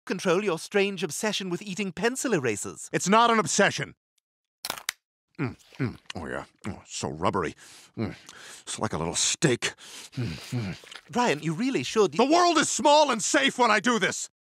Control your strange obsession with eating pencil erasers. It's not an obsession. Oh, yeah. Oh, so rubbery. It's like a little steak. Brian, you really should... The world is small and safe when I do this.